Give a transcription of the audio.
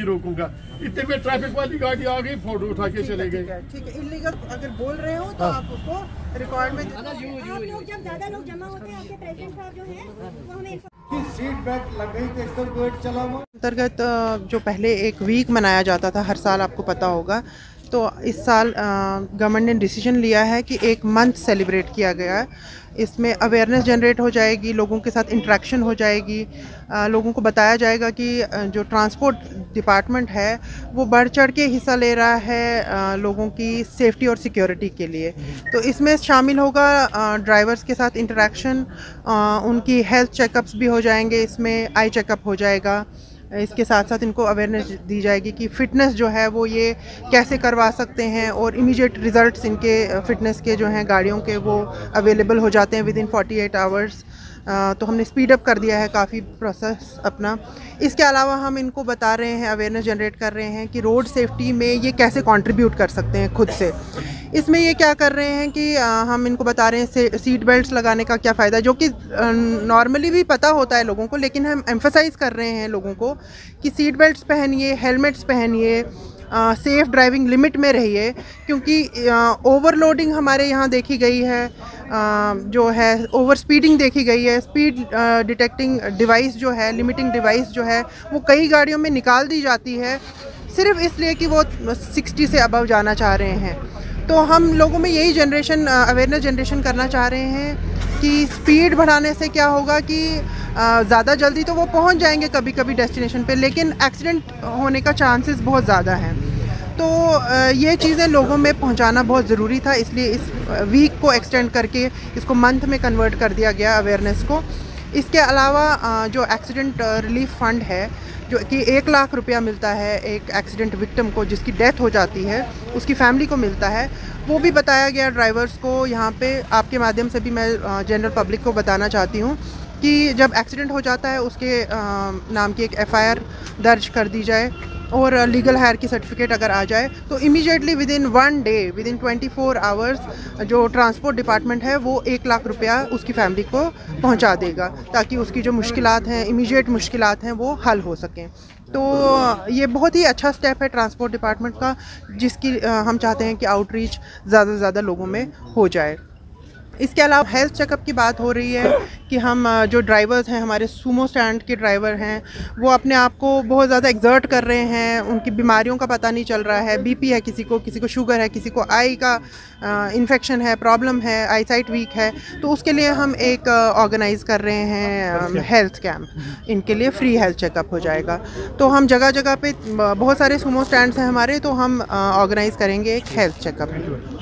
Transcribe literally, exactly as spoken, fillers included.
नहीं रोकूंगा। इतने में ट्रैफिक वाली गाड़ी आ गई, फोटो उठा के चले गए। ठीक है, इलीगल अगर बोल रहे हो तो आप उसको रिकॉर्ड में। आप लोग जब ज्यादा लोग जमा होते हैं, आपके प्रेसिडेंट साहब जो हैं वो हमें सीट बेल्ट लग गई तो इसको गेट चला हुआ। अंतर्गत जो पहले एक वीक मनाया जाता था हर साल, आपको पता होगा, तो इस साल गवर्नमेंट ने डिसीजन लिया है कि एक मंथ सेलिब्रेट किया गया है। इसमें अवेयरनेस जनरेट हो जाएगी, लोगों के साथ इंटरेक्शन हो जाएगी, आ, लोगों को बताया जाएगा कि जो ट्रांसपोर्ट डिपार्टमेंट है वो बढ़ चढ़ के हिस्सा ले रहा है आ, लोगों की सेफ्टी और सिक्योरिटी के लिए। तो इसमें शामिल होगा ड्राइवर्स के साथ इंटरेक्शन, उनकी हेल्थ चेकअप्स भी हो जाएंगे, इसमें आई चेकअप हो जाएगा। इसके साथ साथ इनको अवेयरनेस दी जाएगी कि फ़िटनेस जो है वो ये कैसे करवा सकते हैं, और इमीडिएट रिज़ल्ट्स इनके फ़िटनेस के जो हैं गाड़ियों के वो अवेलेबल हो जाते हैं within forty eight hours. तो हमने स्पीड अप कर दिया है काफ़ी प्रोसेस अपना। इसके अलावा हम इनको बता रहे हैं, अवेयरनेस जनरेट कर रहे हैं कि रोड सेफ्टी में ये कैसे कंट्रीब्यूट कर सकते हैं खुद से। इसमें ये क्या कर रहे हैं कि आ, हम इनको बता रहे हैं सीट बेल्ट्स लगाने का क्या फ़ायदा है, जो कि नॉर्मली भी पता होता है लोगों को, लेकिन हम एम्फसाइज़ कर रहे हैं लोगों को कि सीट बेल्ट्स पहनिए, हेलमेट्स पहनिए, सेफ़ ड्राइविंग लिमिट में रहिए, क्योंकि ओवरलोडिंग हमारे यहाँ देखी गई है, आ, जो है ओवर स्पीडिंग देखी गई है। स्पीड डिटेक्टिंग डिवाइस जो है, लिमिटिंग डिवाइस जो है, वो कई गाड़ियों में निकाल दी जाती है सिर्फ इसलिए कि वो सिक्सटी से अबव जाना चाह रहे हैं। तो हम लोगों में यही जनरेशन अवेयरनेस जनरेशन करना चाह रहे हैं कि स्पीड बढ़ाने से क्या होगा कि ज़्यादा जल्दी तो वो पहुंच जाएंगे कभी कभी डेस्टिनेशन पे, लेकिन एक्सीडेंट होने का चांसेस बहुत ज़्यादा हैं। तो ये चीज़ें लोगों में पहुंचाना बहुत ज़रूरी था, इसलिए इस वीक को एक्सटेंड करके इसको मंथ में कन्वर्ट कर दिया गया अवेयरनेस को। इसके अलावा जो एक्सीडेंट रिलीफ फ़ंड है, जो कि एक लाख रुपया मिलता है एक एक्सीडेंट विक्टिम को जिसकी डेथ हो जाती है, उसकी फैमिली को मिलता है, वो भी बताया गया ड्राइवर्स को। यहाँ पे आपके माध्यम से भी मैं जनरल पब्लिक को बताना चाहती हूँ कि जब एक्सीडेंट हो जाता है उसके नाम की एक एफ आई आर दर्ज कर दी जाए, और लीगल हायर की सर्टिफिकेट अगर आ जाए तो immediately within one day, within twenty four hours जो ट्रांसपोर्ट डिपार्टमेंट है वो एक लाख रुपया उसकी फैमिली को पहुंचा देगा, ताकि उसकी जो मुश्किलात हैं, इमीडिएट मुश्किलात हैं, वो हल हो सकें। तो ये बहुत ही अच्छा स्टेप है ट्रांसपोर्ट डिपार्टमेंट का, जिसकी हम चाहते हैं कि आउटरीच ज़्यादा से ज़्यादा लोगों में हो जाए। इसके अलावा हेल्थ चेकअप की बात हो रही है कि हम जो ड्राइवर्स हैं, हमारे सूमो स्टैंड के ड्राइवर हैं, वो अपने आप को बहुत ज़्यादा एक्सर्ट कर रहे हैं, उनकी बीमारियों का पता नहीं चल रहा है, बीपी है किसी को, किसी को शुगर है, किसी को आई का इन्फेक्शन है, प्रॉब्लम है, आई साइट वीक है। तो उसके लिए हम एक ऑर्गेनाइज़ कर रहे हैं हेल्थ कैंप, इनके लिए फ्री हेल्थ चेकअप हो जाएगा। तो हम जगह जगह पे बहुत सारे सूमो स्टैंड्स हैं हमारे, तो हम ऑर्गेनाइज़ करेंगे एक हेल्थ चेकअप।